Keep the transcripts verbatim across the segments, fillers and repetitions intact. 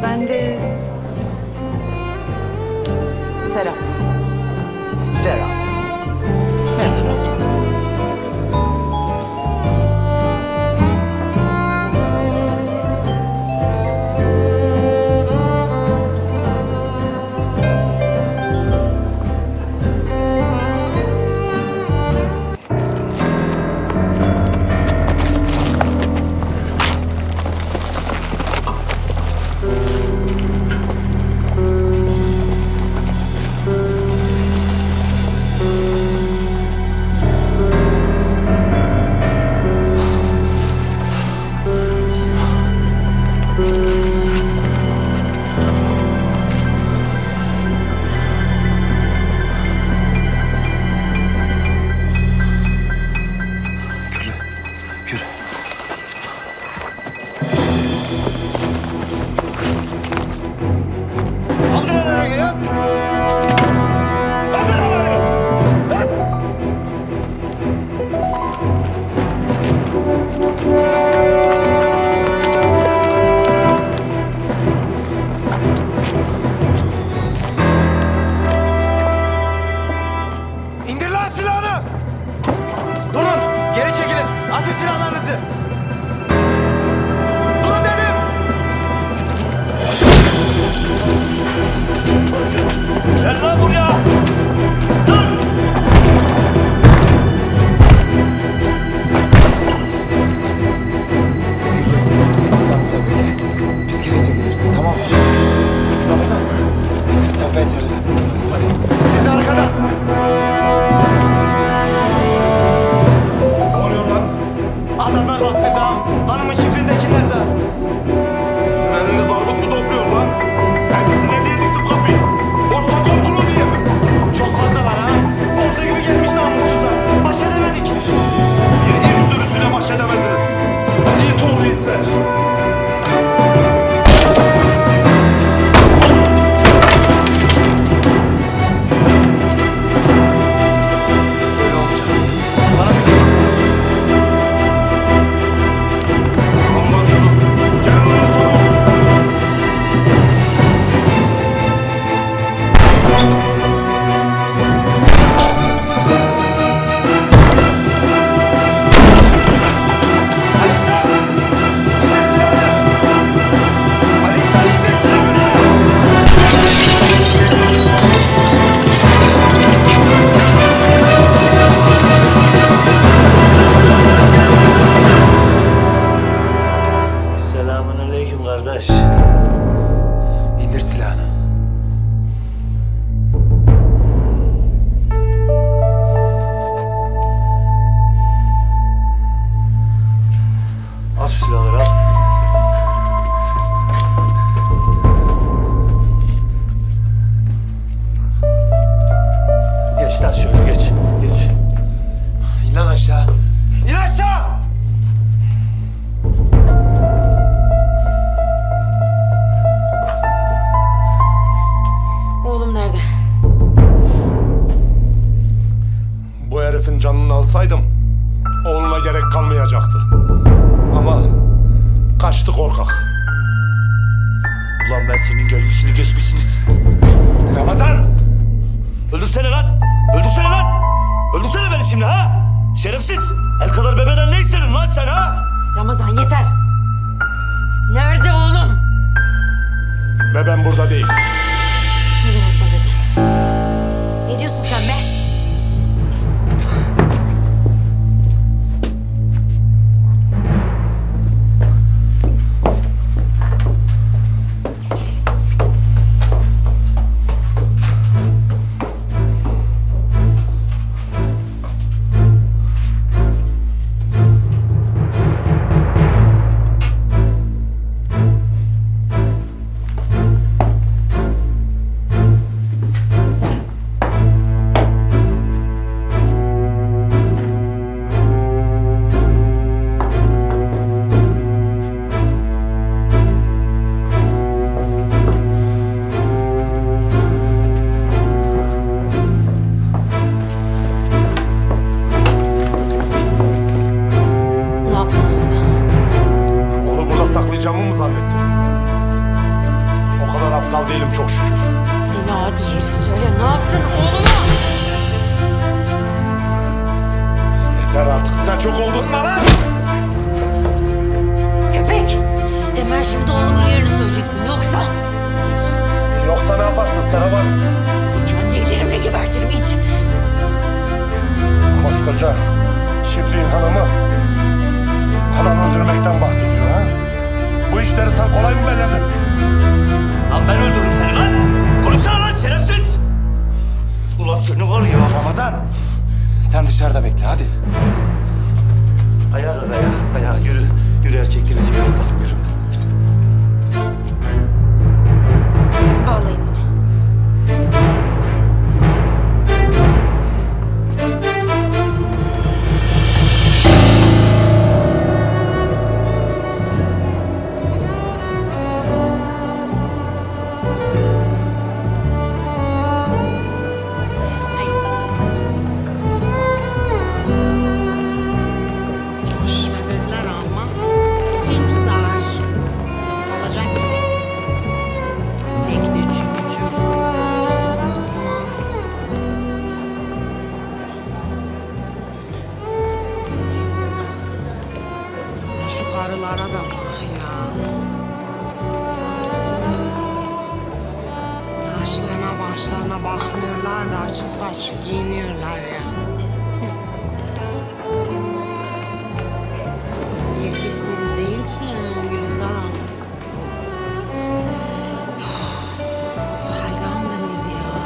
Ben de... Serap. Serap. Memnun oldum. Atın silahlarınızı! Durun dedim! Gel lan buraya! Dur! Sen burada bekle. Biz girince gelirsin, tamam mı? Ramazan, sen pencereden. Hadi. Siz de arkadan! Adamlar bastırdı ha. Hanımın çiftliğindekiler sağ. Sizin eliniz armut mu topluyor lan? Ben sizi ne diye diktim kapıyı? Bostan komşuluğu diye mi? Çok fazlalar ha. Orada gibi gelmiş namussuzlar. Baş edemedik. Bir it sürüsüne baş edemediniz. İt oğlu itler. Böyle olacak. Bana bir dur. Al lan şunu. Gel lan sana. Alisa! İndir silahını! Alisa indir silahını! Selamünaleyküm kardeş. İndir silahını. Al şu silahları al. Geç lan şöyle geç. Geç. İn lan aşağı. İn aşağı! Oğlum nerede? Bu herifin canını alsaydım oğluna gerek kalmayacaktı. Ama kaçtı korkak. Ulan ben senin gelmişini geçmişini... Ramazan! Öldürsene lan! Öldürsene lan! Öldürsene beni şimdi ha! Şerefsiz! El kadar bebeden ne istedin lan sen ha? Ramazan yeter. Nerede oğlum? Bebem burada değil. Ne demek burada değil? Ne diyorsun sen be? av değilim çok şükür. Seni adi herif, söyle ne yaptın oğluma? Yeter artık, sen çok oldun mu lan? Köpek! Hemen şimdi oğlumun yerini söyleyeceksin yoksa... Yoksa ne yaparsın Serap Hanım? Kendi ellerimle gebertirim it! Koskoca çiftliğin hanımı adam öldürmekten bahsediyor ha? Bu işleri sen kolay mı belledin? Lan ben öldürürüm seni lan! Konuşsana lan şerefsiz! Ulan seni var ya! Ramazan, sen dışarıda bekle hadi. Ayağa kalk ayağa, ayağa yürü. Yürü erkekliğinizi görün bakın yürü. Bağlayın bunu. Bebekler ama ikinci zar olacak ki. Bekle çünkü. Aman. Ya şu karılara da bak ya. Yaşlarına başlarına bakmıyorlar da açık saçık giyiniyorlar ya. Herkes senin değil ki Gülizar Hanım. Halide Hanım da nerede ya?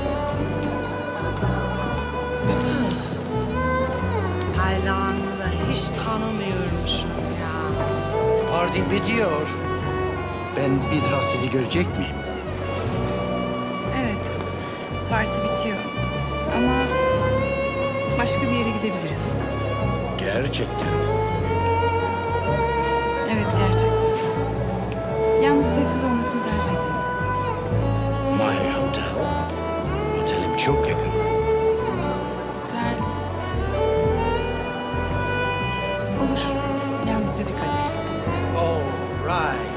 Halide Hanım'ı da hiç tanımıyormuşum ya. Parti bitiyor. Ben bir daha sizi görecek miyim? Evet, parti bitiyor. Ama başka bir yere gidebiliriz. Gerçekten. Evet, gerçekten. Yalnız sessiz olmasını tercih ederim. My Hotel. Otelim çok yakın. Otel... Olur. Yalnızca bir kadeh. All right.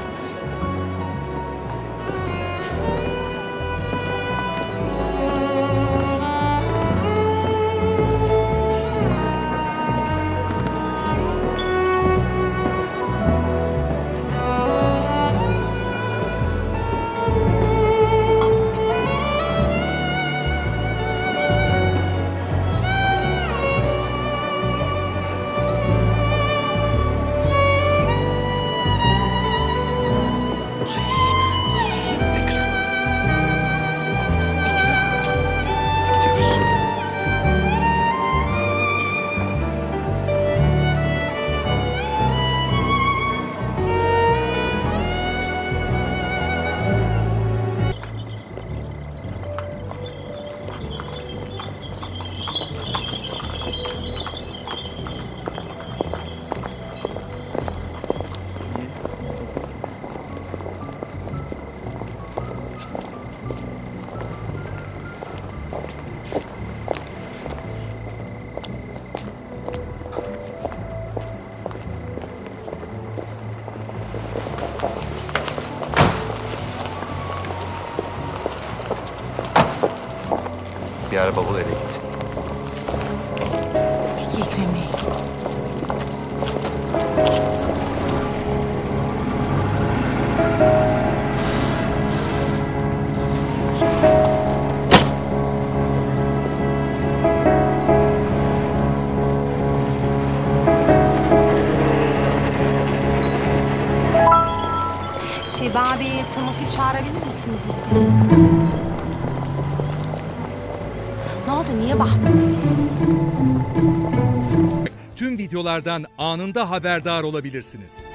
Bir araba bul eve git. Peki Ekrem Bey. Şey, bana bir tomofil çağırabilir misiniz lütfen? Ne oldu? Niye baktın öyle? Tüm videolardan anında haberdar olabilirsiniz.